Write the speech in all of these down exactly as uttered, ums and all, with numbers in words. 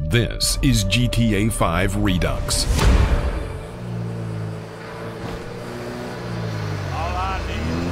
This is G T A five Redux. All I need.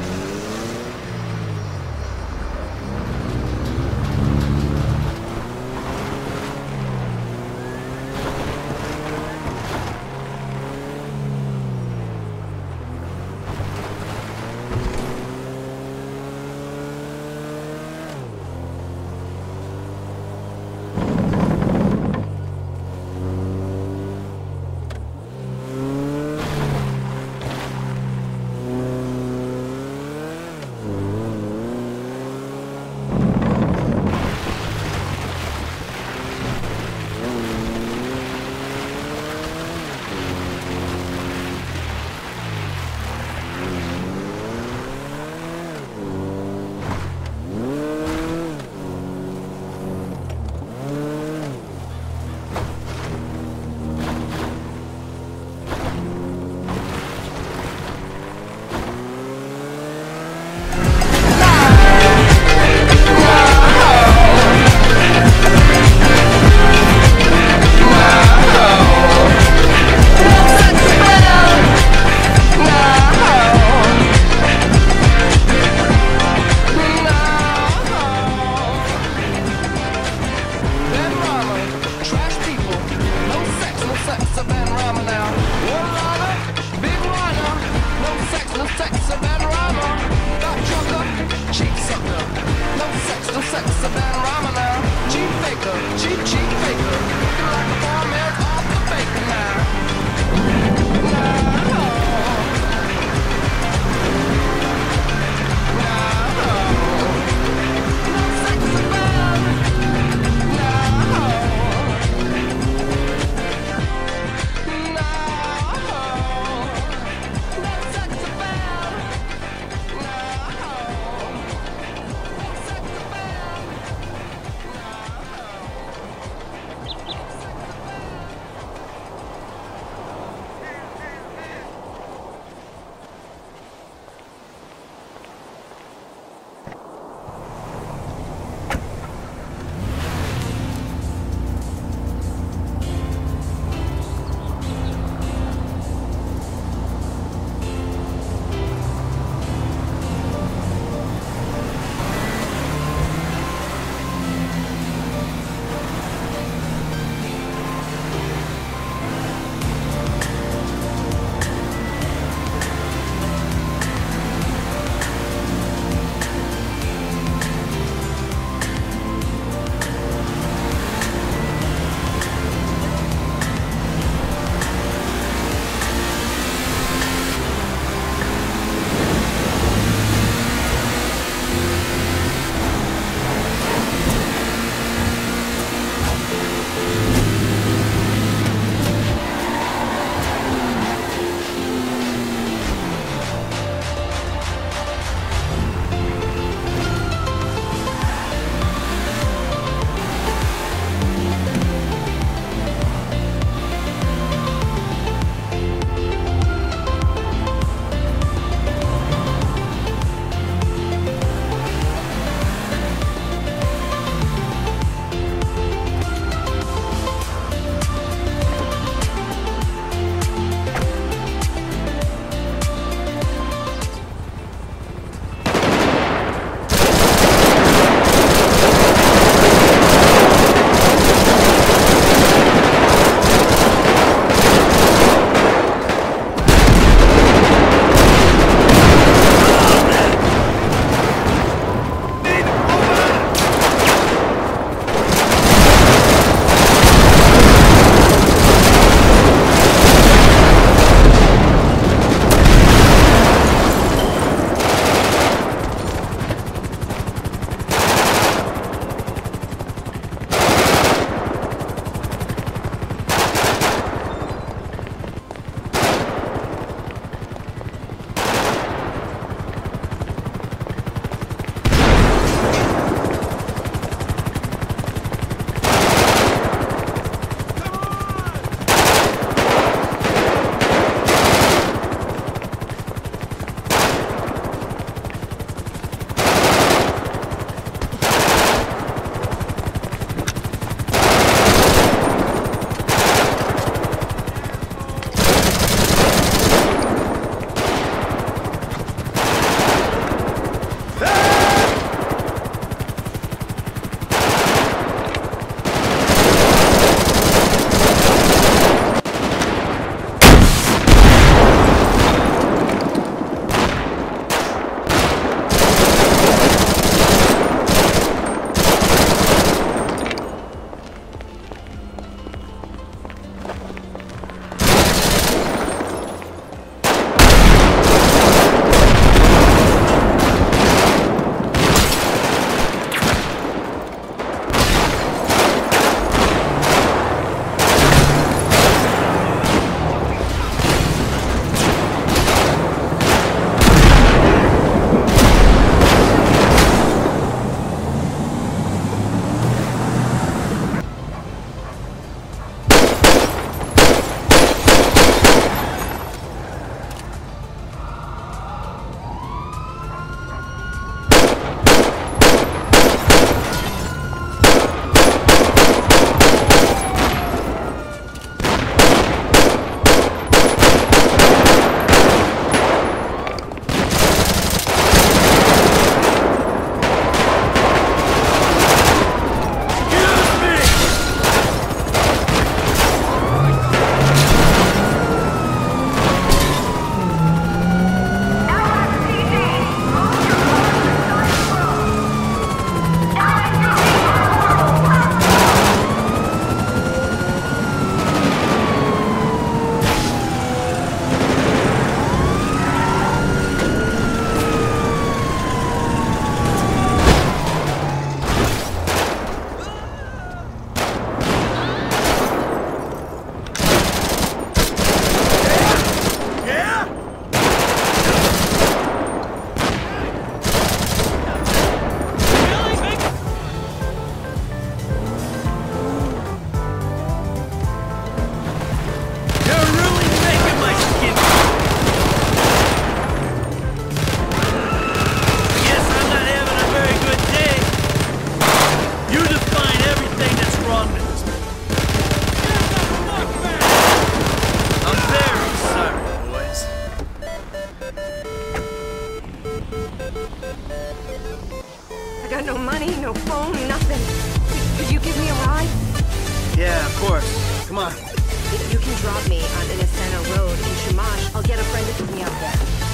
Yeah, of course. Come on. If you can drop me on Inasana Road in Shamash, I'll get a friend to pick me up there.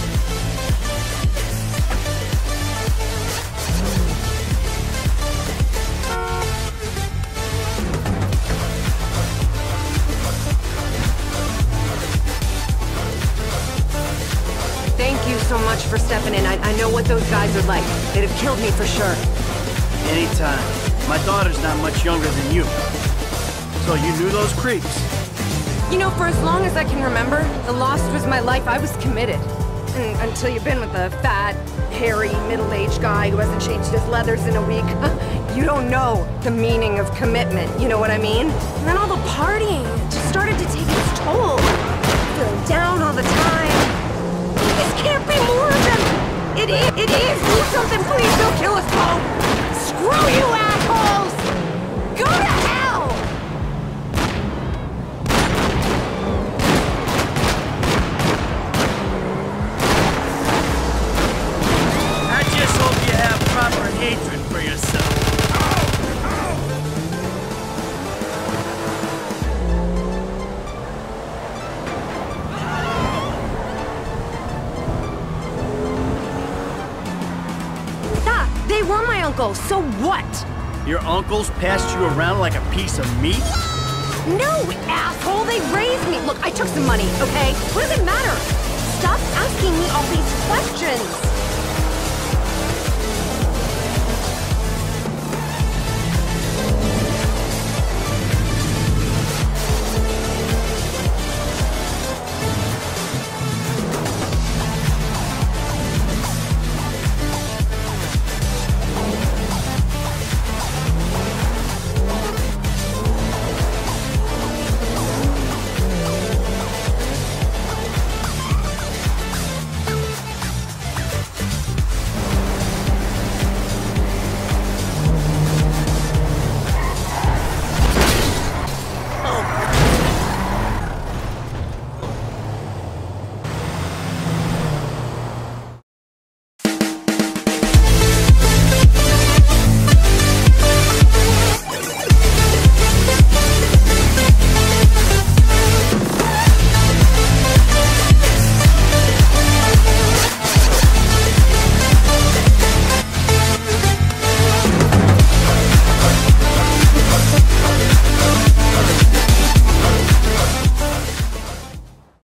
Thank you so much for stepping in. I, I know what those guys are like. They'd have killed me for sure. Anytime. My daughter's not much younger than you. So you knew those creeps? You know, for as long as I can remember, the Lost was my life. I was committed. And until you've been with a fat, hairy, middle-aged guy who hasn't changed his leathers in a week, you don't know the meaning of commitment, you know what I mean? And then all the partying just started to take its toll. Feeling down all the time. This can't be more than... It is! It is! Do something, please! Don't kill us both! Screw you, assholes! Go to hell! Proper hatred for yourself. Ah, they were my uncles, so what? Your uncles passed you around like a piece of meat? No, asshole, they raised me. Look, I took some money, okay? What does it matter? Stop asking me all these questions.